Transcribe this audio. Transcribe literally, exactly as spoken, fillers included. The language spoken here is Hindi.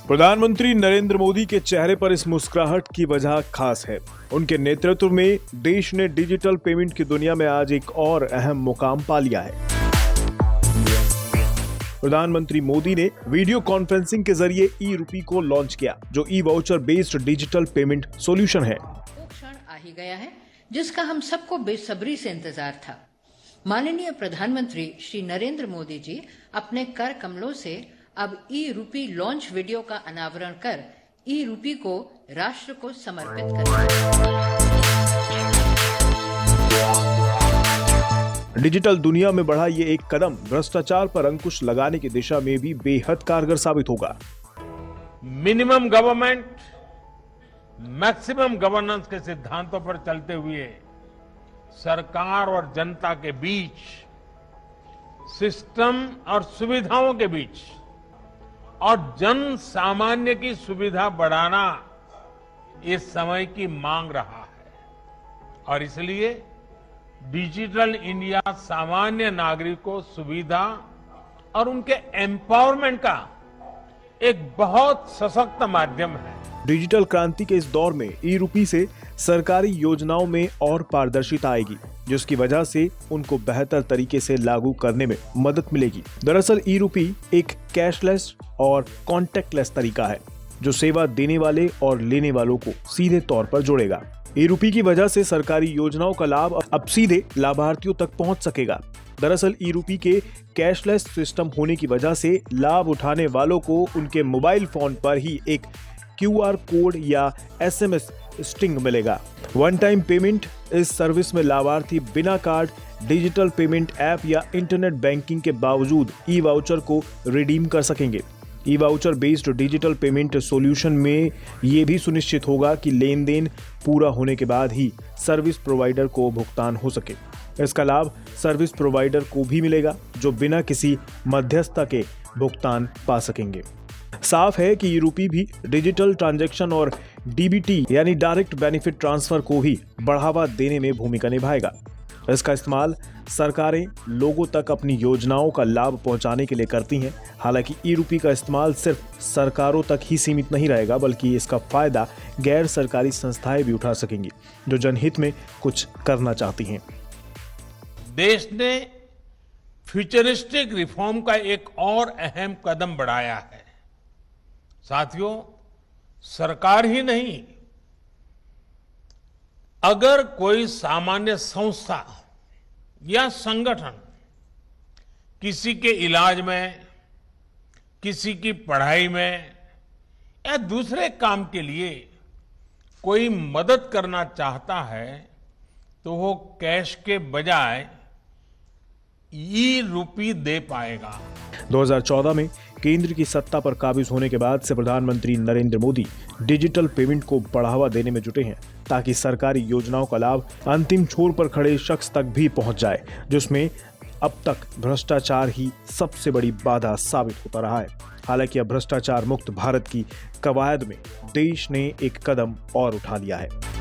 प्रधानमंत्री नरेंद्र मोदी के चेहरे पर इस मुस्कुराहट की वजह खास है। उनके नेतृत्व में देश ने डिजिटल पेमेंट की दुनिया में आज एक और अहम मुकाम पा लिया है। प्रधानमंत्री मोदी ने वीडियो कॉन्फ्रेंसिंग के जरिए ई रूपी को लॉन्च किया, जो e voucher based digital payment solution है। वो क्षण आ ही गया है जिसका हम सबको बेसब्री से इंतजार था। माननीय प्रधानमंत्री श्री नरेंद्र मोदी जी अपने कर कमलों से अब ई रूपी लॉन्च वीडियो का अनावरण कर ई रूपी को राष्ट्र को समर्पित करेंगे। डिजिटल दुनिया में बढ़ा ये एक कदम भ्रष्टाचार पर अंकुश लगाने की दिशा में भी बेहद कारगर साबित होगा। मिनिमम गवर्नमेंट मैक्सिमम गवर्नेंस के सिद्धांतों पर चलते हुए सरकार और जनता के बीच, सिस्टम और सुविधाओं के बीच और जन सामान्य की सुविधा बढ़ाना इस समय की मांग रहा है और इसलिए डिजिटल इंडिया सामान्य नागरिक को सुविधा और उनके एम्पावरमेंट का एक बहुत सशक्त माध्यम है। डिजिटल क्रांति के इस दौर में ई रूपी से सरकारी योजनाओं में और पारदर्शिता आएगी, जिसकी वजह से उनको बेहतर तरीके से लागू करने में मदद मिलेगी। दरअसल ई रूपी एक कैशलेस और कॉन्टैक्टलेस तरीका है जो सेवा देने वाले और लेने वालों को सीधे तौर पर जोड़ेगा। ई रूपी की वजह से सरकारी योजनाओं का लाभ अब सीधे लाभार्थियों तक पहुंच सकेगा। दरअसल ई रूपी के कैशलेस सिस्टम होने की वजह से लाभ उठाने वालों को उनके मोबाइल फोन पर ही एक क्यू आर कोड या एस एम एस स्टिंग मिलेगा। वन टाइम पेमेंट इस सर्विस में लाभार्थी बिना कार्ड, डिजिटल पेमेंट ऐप या इंटरनेट बैंकिंग के बावजूद ई वाउचर को रिडीम कर सकेंगे। E voucher based digital payment solution में ये भी सुनिश्चित होगा कि लेन देन पूरा होने के बाद ही सर्विस प्रोवाइडर को भुगतान हो सके। इसका लाभ सर्विस प्रोवाइडर को भी मिलेगा जो बिना किसी मध्यस्थता के भुगतान पा सकेंगे। साफ है कि ई रूपी भी डिजिटल ट्रांजैक्शन और डी बी टी यानी डायरेक्ट बेनिफिट ट्रांसफर को भी बढ़ावा देने में भूमिका निभाएगा। इसका इस्तेमाल सरकारें लोगों तक अपनी योजनाओं का लाभ पहुंचाने के लिए करती हैं। हालांकि ई रूपी का इस्तेमाल सिर्फ सरकारों तक ही सीमित नहीं रहेगा, बल्कि इसका फायदा गैर सरकारी संस्थाएं भी उठा सकेंगी जो जनहित में कुछ करना चाहती हैं। देश ने फ्यूचरिस्टिक रिफॉर्म का एक और अहम कदम बढ़ाया है। साथियों, सरकार ही नहीं, अगर कोई सामान्य संस्था या संगठन किसी के इलाज में, किसी की पढ़ाई में या दूसरे काम के लिए कोई मदद करना चाहता है तो वो कैश के बजाय ई रूपी दे पाएगा। दो हज़ार चौदह में केंद्र की सत्ता पर काबिज होने के बाद से प्रधानमंत्री नरेंद्र मोदी डिजिटल पेमेंट को बढ़ावा देने में जुटे हैं ताकि सरकारी योजनाओं का लाभ अंतिम छोर पर खड़े शख्स तक भी पहुंच जाए, जिसमें अब तक भ्रष्टाचार ही सबसे बड़ी बाधा साबित होता रहा है। हालांकि अब भ्रष्टाचार मुक्त भारत की कवायद में देश ने एक कदम और उठा लिया है।